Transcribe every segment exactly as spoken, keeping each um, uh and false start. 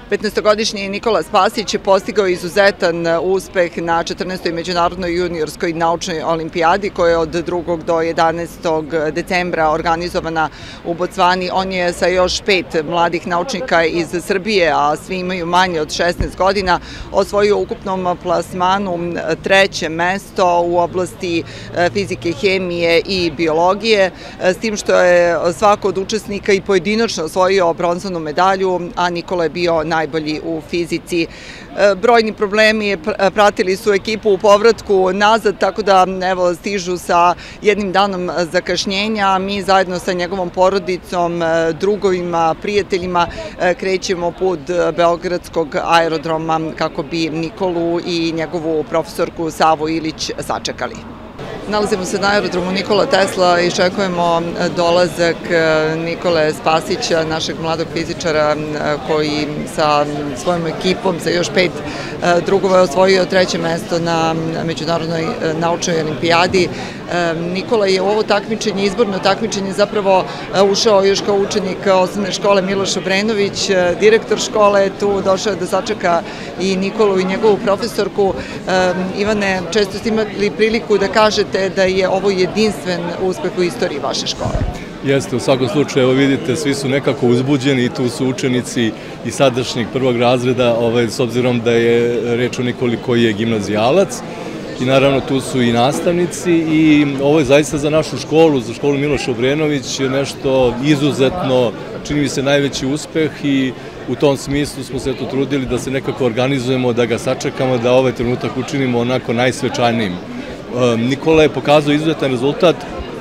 petnaestogodišnji Nikola Spasić je postigao izuzetan uspeh na četrnaestoj međunarodnoj juniorskoj naučnoj olimpijadi koja je od drugog do jedanaestog decembra organizovana u Bocvani. On je sa još pet mladih naučnika iz Srbije, a svi imaju manje od šesnaest godina, osvojio u ukupnom plasmanu treće mesto u oblasti fizike, hemije i biologije, s tim što je svako od učesnika i pojedinačno osvojio bronzanu medalju, a Nikola je bio najbolji u fizici. Brojni problemi pratili su ekipu u povratku nazad, tako da evo stižu sa jednim danom zakašnjenja. Mi zajedno sa njegovom porodicom, drugovima, prijateljima krećemo put Beogradskog aerodroma kako bi Nikolu i njegovu profesorku Savu Ilić sačekali. Nalazimo se na aerodromu Nikola Tesla i iščekujemo dolazak Nikole Spasića, našeg mladog fizičara koji sa svojom ekipom, sa još pet drugova je osvojio treće mesto na Međunarodnoj naučnoj olimpijadi. Nikola je u ovo takmičenje, izborno takmičenje, zapravo ušao još kao učenik osnovne škole Miloš Obrenović, direktor škole je tu, došao da sačeka i Nikolu i njegovu profesorku. Ivane, često ste imali priliku da kažete da je ovo jedinstven uspeh u istoriji vaše škole. Jeste, u svakom slučaju, evo vidite, svi su nekako uzbuđeni i tu su učenici i sadašnjeg prvog razreda, s obzirom da je reč o Nikoli koji je gimnazijalac. I naravno tu su i nastavnici i ovo je zaista za našu školu, za školu Miloš Obrenović nešto izuzetno, čini mi se najveći uspeh i u tom smislu smo se trudili da se nekako organizujemo, da ga sačekamo, da ovaj trenutak učinimo onako najsvečanijim. Nikola je pokazao izuzetan rezultat,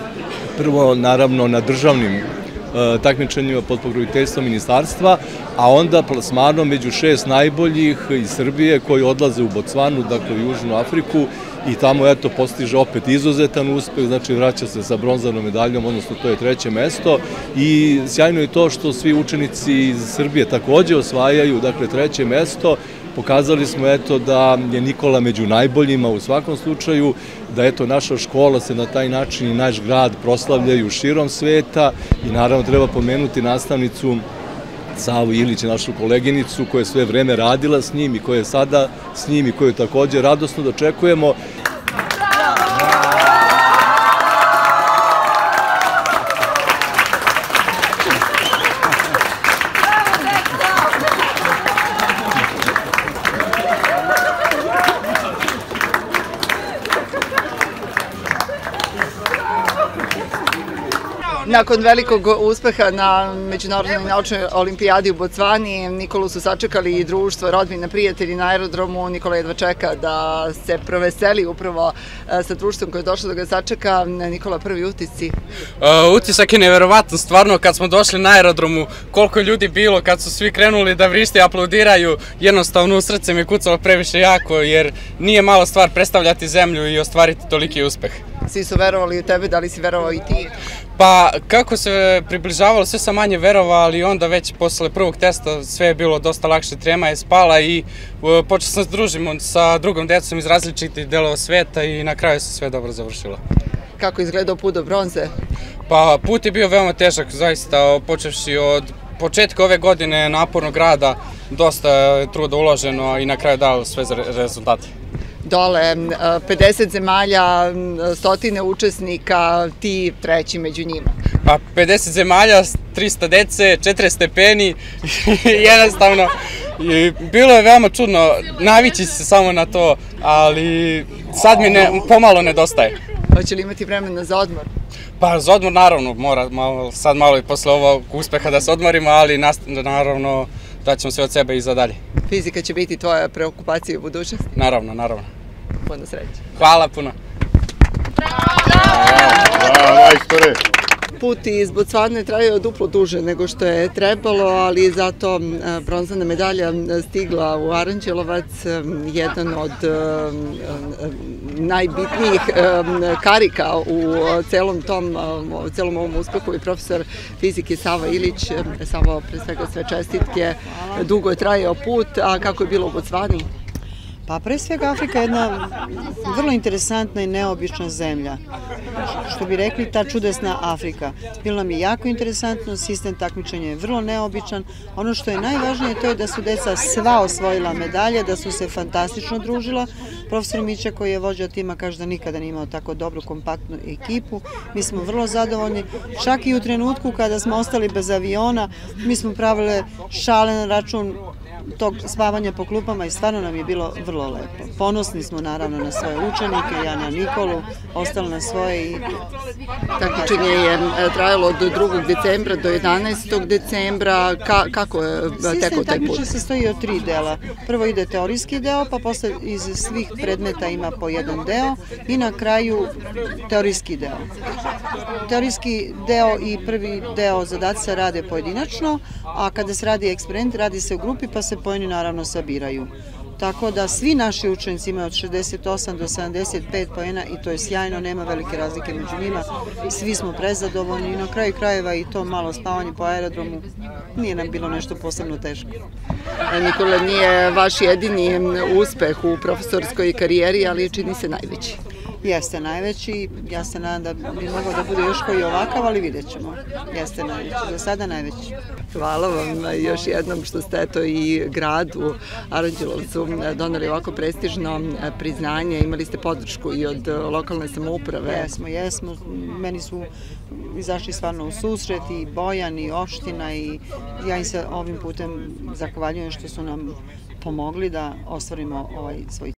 prvo naravno na državnim takmičenjima pod pokroviteljstvom ministarstva, a onda plasmanom među šest najboljih iz Srbije koji odlaze u Bocvanu, dakle u Južnu Afriku, i tamo eto postiže opet izuzetan uspeh, znači vraća se sa bronzanom medaljom, odnosno to je treće mesto, i sjajno je to što svi učenici iz Srbije takođe osvajaju, dakle treće mesto. Pokazali smo eto da je Nikola među najboljima u svakom slučaju, da eto naša škola se na taj način i naš grad proslavljaju širom sveta i naravno treba pomenuti nastavnicu Savu Ilić, našu koleginicu koja je sve vreme radila s njim i koja je sada s njim i koju takođe radosno dočekujemo. Nakon velikog uspeha na Međunarodnoj naučnoj olimpijadi u Bocvani, Nikolu su sačekali i društvo, rodbina, prijatelji na aerodromu. Nikola jedva čeka da se proveseli upravo sa društvom koje je došlo da ga sačeka. Nikola, prvi utisci? Utisak je neverovatno, stvarno, kad smo došli na aerodromu, koliko ljudi bilo, kad su svi krenuli da vrište i aplaudiraju, jednostavno u srce mi je kucalo previše jako, jer nije malo stvar predstavljati zemlju i ostvariti toliki uspeh. Svi su verovali u tebe, da li si verovao i ti? Pa kako se približavalo, sve sam manje verovao, ali onda već posle prvog testa sve je bilo dosta lakše, trema je spala i počeo sam se družiti sa drugom decom iz različitih delova sveta i na kraju se sve dobro završilo. Kako je izgledao put do bronze? Pa put je bio veoma težak, zaista, počevši od početka ove godine napornog rada, dosta je truda uloženo i na kraju dalo sve rezultate. Dole, pedeset zemalja, stotine učesnika, ti treći među njima. Pa pedeset zemalja, trista dece, četrdeset stepeni, jednostavno, bilo je veoma čudno, navići se samo na to, ali sad mi pomalo nedostaje. Hoće li imati vremena za odmor? Pa za odmor naravno, mora sad malo i posle ovog uspeha da se odmorimo, ali naravno daćemo sve od sebe i za dalje. Fizika će biti tvoja preokupacija u budućnosti? Naravno, naravno. Puno sreće. Hvala puno. Put iz Bocvane trajao duplo duže nego što je trebalo, ali zato bronzana medalja stigla u Aranđelovac, jedan od najbitnijih karika u celom tom, celom ovom uspehu je profesor fizike Sava Ilić. Savo, pre svega sve čestitke, dugo je trajao put, a kako je bilo u Bocvani? Pa pre svega Afrika je jedna vrlo interesantna i neobična zemlja. Što bi rekli, ta čudesna Afrika. Bilo nam je jako interesantno, sistem takmičenja je vrlo neobičan. Ono što je najvažnije to je da su deca sva osvojila medalje, da su se fantastično družila. Profesor Mića koji je vođa tima kaže da nikada nije imao tako dobru kompaktnu ekipu. Mi smo vrlo zadovoljni. Čak i u trenutku kada smo ostali bez aviona, mi smo pravile šale na račun tog spavanja po klupama i stvarno nam je bilo vrlo lepo. Ponosni smo naravno na svoje učenike, ja na Nikolu, ostalo na svoje i... Takmičenje je trajalo od drugog decembra do jedanaestog decembra. Kako je tekao taj put? Sistem takmičenja se sastoji od tri dela. Prvo ide teorijski deo, pa posle iz svih predmeta ima po jedan deo i na kraju teorijski deo. Teorijski deo i prvi deo zadaci se rade pojedinačno, a kada se radi eksperiment, radi se u grupi pa se poeni naravno sabiraju. Tako da svi naši učenici imaju od šezdeset osam do sedamdeset pet poena i to je sjajno, nema velike razlike među njima. Svi smo prezadovoljni i na kraju krajeva i to malo spavanje po aerodromu nije nam bilo nešto posebno teško. Nikola, nije vaš jedini uspeh u profesorskoj karijeri, ali čini se najveći. Jeste najveći, ja se nadam da bi mogao da bude još koji ovakav, ali vidjet ćemo. Jeste najveći, za sada najveći. Hvala vam još jednom što ste eto i gradu Aranđelovcu doneli ovako prestižno priznanje. Imali ste podršku i od lokalne samouprave. Jesmo, jesmo. Meni su izašli stvarno u susret i Bojan i opština i ja im se ovim putem zahvaljujem što su nam pomogli da ostvarimo ovaj svoj